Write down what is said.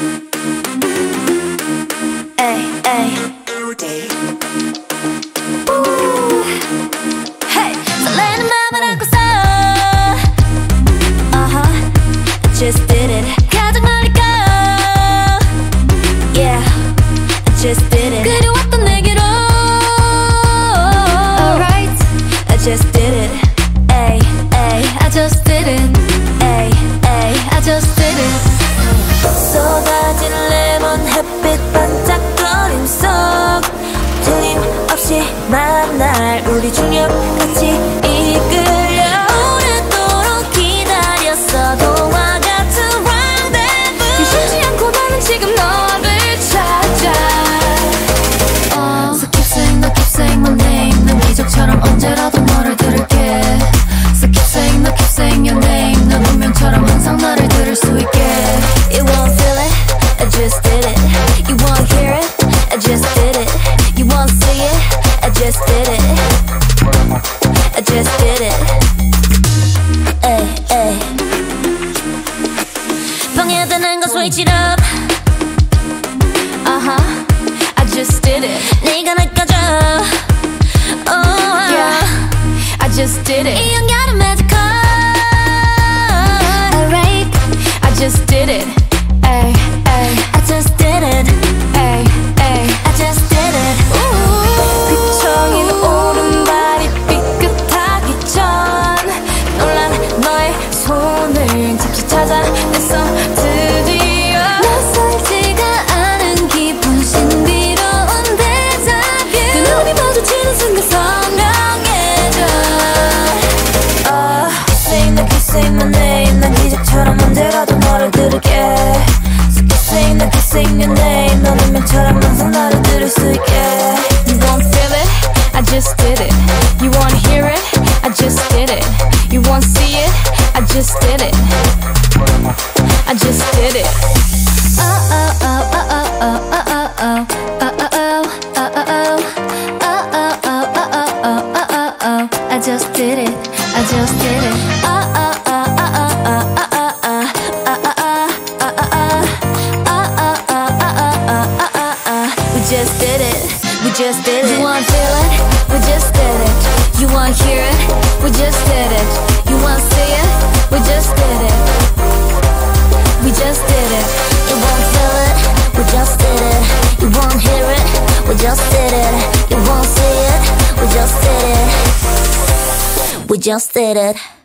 Ay, ay. Hey, 설레는 맘을 안고서 I just did it. 가장 멀리 go. Yeah, I just did it. 그리웠던 내게로. Alright, I just did it. Ay, ay, I just did it. Ay, ay, I just did it. 쏟아진 레몬 햇빛 반짝거림 속 틀림없이 만날 우리 중력같이 이끌려 오랫도록 기다렸어 동화 같은 rendezvous 쉬지 않고 나는 지금 너를 찾아 So keep saying my name 난 기적처럼 언제라도 너를 들을게 So keep saying your name 난 운명처럼 항상 너를 들을 수 있게 You won't feel it, I just did it. You won't hear it, I just did it. You won't see it, I just did it. I just did it. Ay, ay. 방해되는 건 switch it up. I just did it. 네가 느껴져. Oh, yeah. I just did it. 이 연결은 magical. Alright, I just did it. Ay, ay, I just did it. Ay, ay, I just did it. 휘청이는 오른발이 삐끗하기 전 놀란 너의 손을 잡지 찾아냈어 드디어 낯설지가 않은 기분 신비로운 데자뷰 그 눈이 마주치는 순간 선명해져 Keep saying my name 난 기적처럼 언제라도 너를 들을게 Keep saying your name 넌 운명처럼 항상 나를 들을 수 있게 You won't feel it, I just did it You won't hear it, I just did it You won't see it, I just did it I just did it I just did it, I just did it We just did it, we just did it You wanna feel it, we just did it You wanna hear it, we just did it You wanna see it, we just did it We just did it You won't feel it, we just did it You won't hear it, we just did it You won't see it, we just did it We just did it